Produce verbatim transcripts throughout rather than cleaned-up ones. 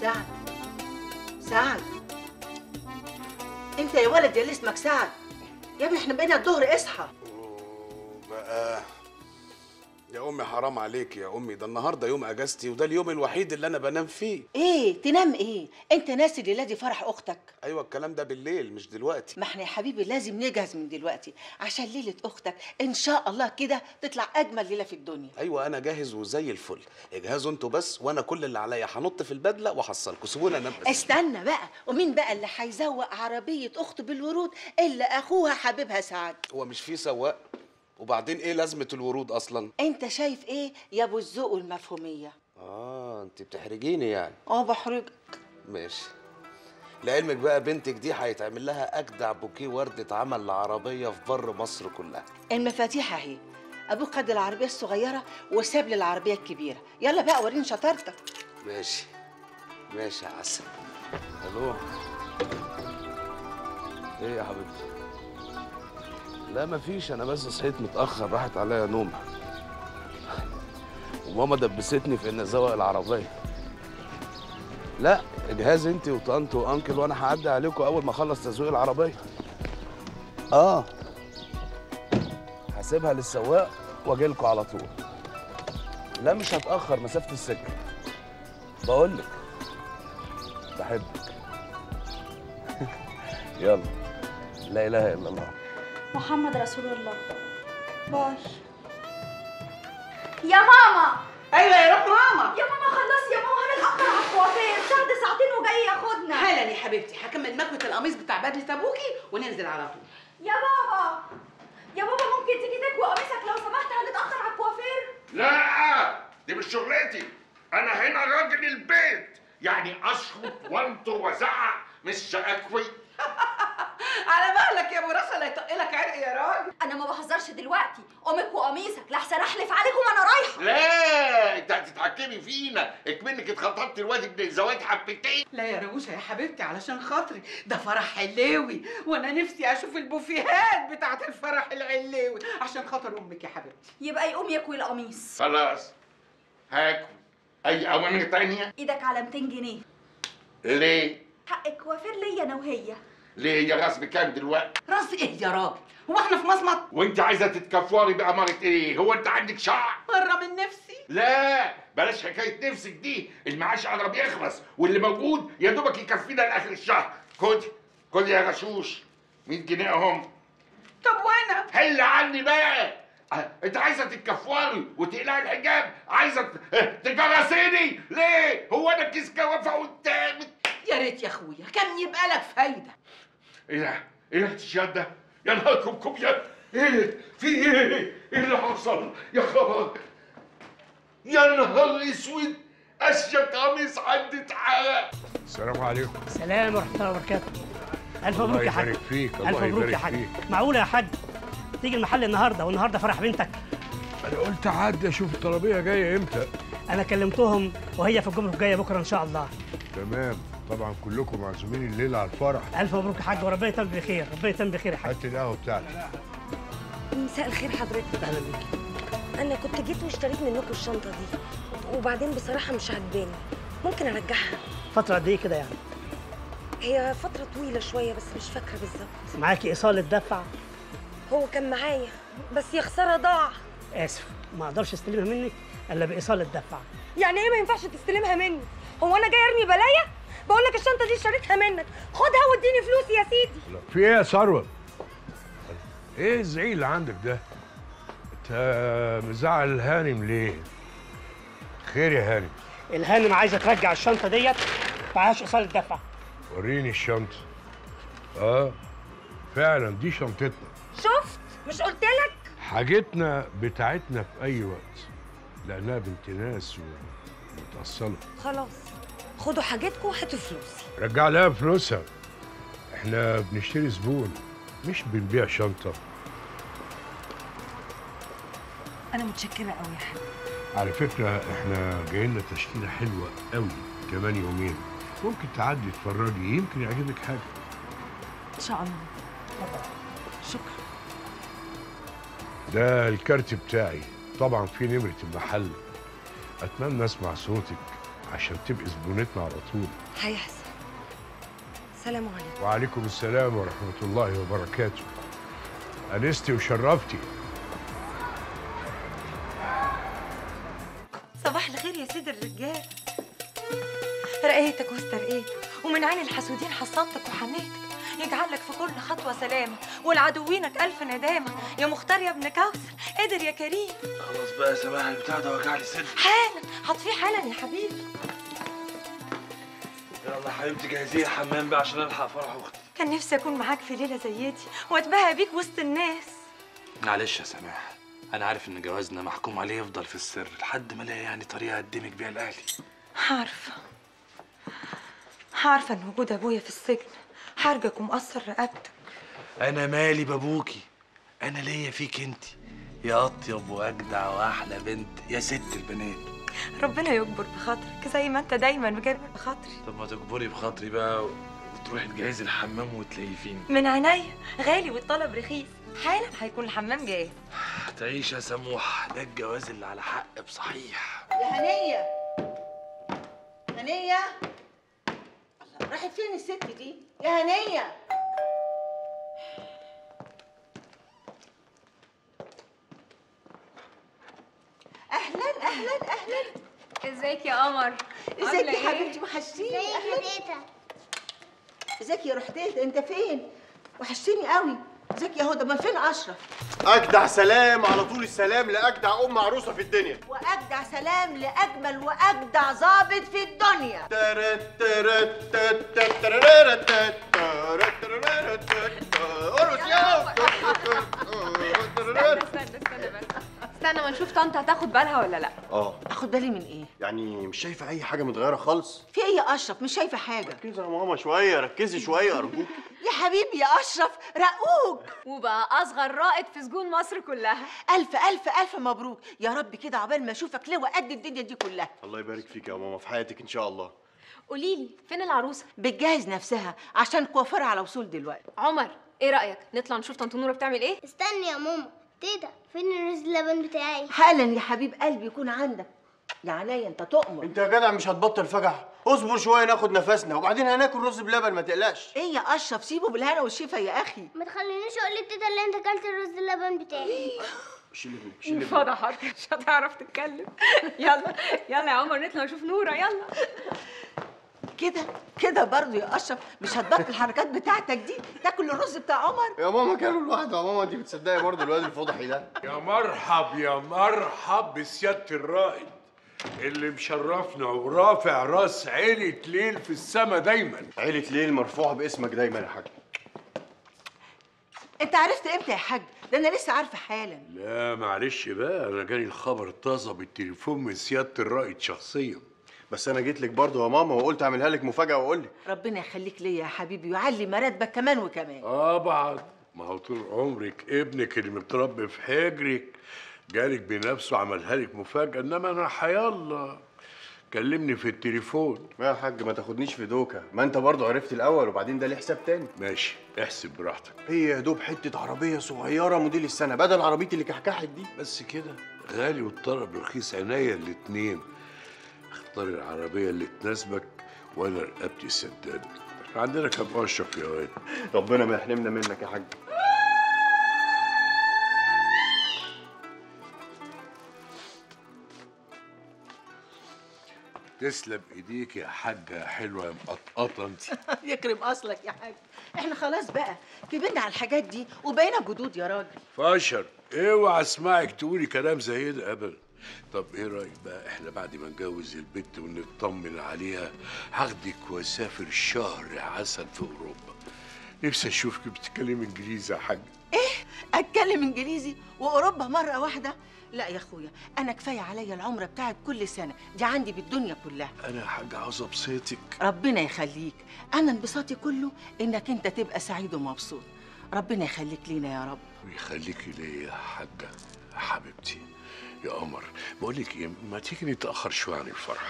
سعد سعد، انت يا ولد يا اللي اسمك سعد، يا ابني احنا بقينا الظهر، اصحى. بقى يا امي حرام عليك يا امي، ده النهارده يوم اجازتي وده اليوم الوحيد اللي انا بنام فيه. ايه تنام ايه؟ انت ناسي الليله دي فرح اختك؟ ايوه الكلام ده بالليل مش دلوقتي. ما احنا يا حبيبي لازم نجهز من دلوقتي عشان ليله اختك ان شاء الله كده تطلع اجمل ليله في الدنيا. ايوه انا جاهز وزي الفل، اجهزوا انتوا بس وانا كل اللي عليا هنط في البدله واحصلكوا، سيبونا انام بس. استنى بقى، ومين بقى اللي هيزوق عربيه اخته بالورود الا اخوها حبيبها سعد؟ هو مش في سواق؟ وبعدين ايه لازمه الورود اصلا؟ انت شايف ايه يا ابو الذوق والمفهوميه؟ اه انت بتحرجيني يعني. اه بحرجك. ماشي. لعلمك بقى بنتك دي هيتعمل لها اجدع بوكيه ورد اتعمل لعربيه في بر مصر كلها. المفاتيح اهي، ابوك خد العربيه الصغيره وساب لي العربيه الكبيره، يلا بقى وريني شطارتك. ماشي ماشي يا عسل. الو، ايه يا حبيبتي؟ لا مفيش، انا بس صحيت متاخر راحت عليا نوم وماما دبستني في ان ازوق العربيه. لا اجهزي انت وطنط وانكل وانا هعدي عليكم اول ما اخلص تزويق العربيه. اه هسيبها للسواق واجي لكم على طول. لا مش هتاخر، مسافه السكه. بقول لك بحبك يلا، لا اله الا الله محمد رسول الله. باي يا ماما. ايوه يا روح ماما. يا ماما خلصي يا ماما، هنتأخر على الكوافير، سعد ساعتين وجاي ياخدنا. حالا يا حبيبتي، هكمل مكوة القميص بتاع بدلة ابوكي وننزل على طول. يا بابا يا بابا ممكن تيجي تكوي قميصك لو سمحت، هنتأخر على الكوافير. لا دي مش شغلتي، انا هنا راجل البيت، يعني اشخط وانطر وازعق مش اكوي. على مهلك يا ابو راسه لا يطقلك عرق يا راجل. انا ما بهزرش دلوقتي، قومك وقميصك لحسن احلف عليكم وانا رايحه. لا انت هتتحكمي فينا، اكمنك اتخطبت الواد ابن الزواج حبتين. لا يا روشه يا حبيبتي علشان خاطري، ده فرح حلاوي وانا نفسي اشوف البوفيهات بتاعت الفرح العلاوي عشان خاطر امك يا حبيبتي. يبقى يقوم يكوي القميص. خلاص هاكل. اي اوامر تانية؟ ايدك على ميتين جنيه. ليه؟ حق الكوافير ليا انا وهي. ليه يا راس بكام دلوقتي؟ راس ايه يا راجل؟ هو احنا في مصمت؟ وانت عايزه تتكفوري بأمارة ايه؟ هو انت عندك شعر؟ بره من نفسي. لا بلاش حكايه نفسك دي، المعاش قرب يخلص واللي موجود يا دوبك يكفينا لاخر الشهر. خد خد يا غشوش مية جنيه اهم. طب وانا؟ حل عني بقى. اه، انت عايزه تتكفوري وتقلعي الحجاب، عايزه تجرسيني ليه؟ هو انا كيس جوافه قدامك؟ يا ريت يا اخويا كان يبقى لك فايده. ايه ده؟ ايه الاشياء ده؟ يا نهاركم كوبيا، ايه؟ في ايه؟ ايه اللي حصل؟ يا خبر! يا نهار اسود، اشيك قميص عندي اتحرق. السلام عليكم. السلام ورحمة الله وبركاته. ألف مبروك يا حاج. الله يبارك فيك، الله ألف مبروك يا حاج. معقولة يا حاج تيجي المحل النهارده والنهارده فرح بنتك؟ أنا قلت عدي أشوف الطلبية جاية إمتى. أنا كلمتهم وهي في الجمرك جاية بكرة إن شاء الله. تمام، طبعا كلكم معزومين الليلة على الفرح. ألف مبروك يا حاج وربنا يتم بخير، ربنا يتم بخير يا حاج. هات القهوة بتاعتك. مساء الخير حضرتك. أهلا بيك. أنا كنت جيت واشتريت منكم الشنطة دي، وبعدين بصراحة مش عجباني، ممكن أرجعها؟ فترة قد إيه كده يعني؟ هي فترة طويلة شوية بس مش فاكرة بالظبط. معاكي إيصال الدفع؟ هو كان معايا بس يا خسارة ضاع. آسف، ما أقدرش أستلمها منك إلا بإيصال الدفع. يعني إيه ما ينفعش تستلمها مني؟ هو أنا جاي أرمي بلايا؟ بقول لك الشنطة دي اشتريتها منك، خدها واديني فلوسي يا سيدي. في إيه يا ثروت؟ إيه الزعيق اللي عندك ده؟ أنت مزعل هانم ليه؟ خير يا هانم. الهانم عايزة ترجع الشنطة ديت معهاش إيصال الدفع. وريني الشنطة. آه فعلا دي شنطتنا. شفت؟ مش قلت لك؟ حاجتنا بتاعتنا في أي وقت لأنها بنت ناس ومتأصلة. خلاص خدوا حاجتكم وهاتوا فلوسي. رجع لها فلوسها. احنا بنشتري زبون مش بنبيع شنطة. أنا متشكرة أوي يا حبيبي. على فكرة احنا جاي لنا تشكيلة حلوة قوي كمان يومين، ممكن تعدي تتفرجي يمكن يعجبك حاجة. إن شاء الله. شكرا. ده الكارت بتاعي، طبعا في نمرة المحل. أتمنى أسمع صوتك عشان تبقي زبونتنا على طول. هيحصل. سلام عليكم. وعليكم السلام ورحمة الله وبركاته. أنستي وشرفتي. صباح الخير يا سيد الرجال. رقيتك واسترقيتك ومن عين الحسودين حصنتك وحميتك، يجعلك في كل خطوة سلامة ولعدوينك ألف ندامة. يا مختار يا ابن كوثر قدر يا كريم. خلاص بقى يا سماح، البتاع ده وجع لي صدري. حالا هطفيه حالا يا حبيبي. يلا يا حبيبتي جهزيه الحمام بقى عشان الحق فرح اختي. كان نفسي أكون معاك في ليلة زي دي وأتباهى بيك وسط الناس. معلش يا سماح، أنا عارف إن جوازنا محكوم عليه يفضل في السر لحد ما الاقي يعني طريقة أقدمك بيها لأهلي. عارفة عارفة إن وجود أبويا في السجن حرجك ومقصر رقبتك. أنا مالي بابوكي، أنا ليا فيك أنت يا أطيب وأجدع وأحلى بنت يا ست البنات. ربنا يكبر بخاطرك زي ما أنت دايما مجبر بخاطري. طب ما تكبري بخاطري بقى وتروحي تجهزي الحمام وتلاقيه فين. من عينيا، غالي والطلب رخيص، حالا هيكون الحمام جاهز. تعيش يا سموح، ده الجواز اللي على حق بصحيح. يا هنيه هنيه، الله راحت فين الست دي يا هنيه؟ اهلا اهلا اهلا. ازيك يا قمر؟ ازيك يا حبيبتي، وحشتيني. ازيك يا ازيك يا رحتيت، انت فين؟ وحشتيني قوي. ازيك يا هدى، امال فين اشرف؟ اجدع سلام على طول السلام لاجدع ام عروسه في الدنيا، واجدع سلام لاجمل واجدع ظابط في الدنيا. استنى استنى بس استنى ما نشوف طنط هتاخد بالها ولا لا. اه اخد بالي من ايه؟ يعني مش شايفه اي حاجه متغيره خالص؟ في ايه يا اشرف؟ مش شايفه حاجه. ركزي يا ماما شويه، ركزي شويه ارجوك. يا حبيبي يا اشرف، رقوق. وبقى اصغر رائد في سجون مصر كلها. الف الف الف مبروك يا رب، كده عقبال ما اشوفك لواء قد الدنيا دي كلها. الله يبارك فيك يا ماما، في حياتك ان شاء الله. قولي لي فين العروسه؟ بتجهز نفسها عشان كوافرها على وصول دلوقتي. عمر ايه رايك نطلع نشوف طنط نوره بتعمل ايه؟ استني يا ماما، تيتا فين الرز اللبن بتاعي؟ حالا يا حبيب قلبي يكون عندك. يا عينيا انت تؤمر. انت يا جدع مش هتبطل فجع؟ اصبر شويه ناخد نفسنا وبعدين هناكل رز بلبن، ما تقلقش. ايه يا اشرف، سيبه بالهنا والشفا يا اخي. ما تخلينيش اقول لتيتا اللي انت اكلت الرز اللبن بتاعي. شيل ابنك شيل ابنك. فضحك مش هتعرف تتكلم. يلا يلا يا عمر نطلع نشوف نوره يلا. كده كده برضه يا اشرف، مش هتبطل الحركات بتاعتك دي، تاكل الرز بتاع عمر. يا ماما كانوا لوحده يا ماما، انت بتصدقي برضه الواد الفضحي ده؟ يا مرحب يا مرحب بسيادة الرائد اللي مشرفنا ورافع راس عيلة ليل في السما دايما. عيلة ليل مرفوعة باسمك دايما يا حاج. انت عرفت امتى يا حاج؟ ده انا لسه عارفه حالا. لا معلش بقى، انا جالي الخبر طازه بالتليفون من سيادة الرائد شخصيا. بس انا جيت لك برضه يا ماما وقلت اعملها لك مفاجأة واقول لك. ربنا يخليك ليا يا حبيبي ويعلي مراتبك كمان وكمان. اه بعد ما هو طول عمرك ابنك اللي متربي في حجرك جالك بنفسه عملها لك مفاجأة، انما انا حيالله كلمني في التليفون. يا حاج ما تاخدنيش في دوكة، ما انت برضه عرفت الاول وبعدين ده ليه حساب تاني. ماشي احسب براحتك. هي يا دوب حتة عربية صغيرة موديل السنة بدل عربيتي اللي كحكحت دي. بس كده غالي والطلب رخيص، عينيا الاتنين. اختار العربية اللي تناسبك وانا رقبتي سداد. عندنا كام اشرف يا واد. ربنا ما يحرمنا منك يا حاج. تسلم ايديك يا حاجة حلوة يا مقطقطة انت. يكرم اصلك يا حاج، احنا خلاص بقى كبرنا على الحاجات دي وبقينا جدود يا راجل. فاشر اوعى اسمعك تقولي كلام زي ده ابدا. طب ايه رايك بقى احنا بعد ما نجوز البت ونطمن عليها هاخدك واسافر شهر عسل في اوروبا. نفسي اشوفك بتتكلم انجليزي يا حاج. ايه؟ اتكلم انجليزي واوروبا مره واحده؟ لا يا اخويا، انا كفايه عليا العمره بتاعت كل سنه دي عندي بالدنيا كلها. انا يا حاج عاوز ابسطك. ربنا يخليك، انا انبساطي كله انك انت تبقى سعيد ومبسوط. ربنا يخليك لينا يا رب. ويخليكي ليا يا حاجه يا حبيبتي يا قمر. بقول لك ايه، ما تيجي نتاخر شويه عن الفرح.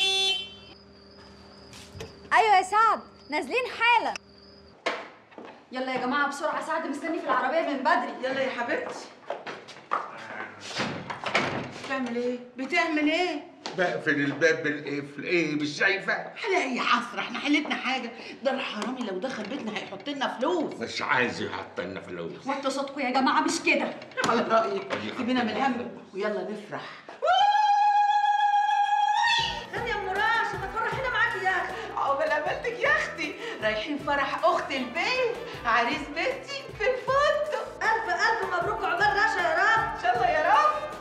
ايوه يا سعد نازلين حالا. يلا يا جماعه بسرعه، سعد مستني في العربيه من بدري. يلا يا حبيبتي. بتعمل ايه؟ بتعمل ايه؟ بقفل الباب بالقفل، ايه مش شايفه؟ على اي حسره، احنا حلتنا حاجه؟ ده الحرامي لو دخل بيتنا هيحط لنا فلوس. مش عايز يحط لنا فلوس. وانتوا صوتكم يا جماعه مش كده. على رايك سيبينا من الهم ويلا نفرح. خد يا ام راشد فرحينا معاكي يا اخي. عقبال قابلتك يا اختي، رايحين فرح اخت البيت، عريس بنتي في الفندق. الف الف مبروك وعقبال رشا يا رب. ان شاء الله يا رب.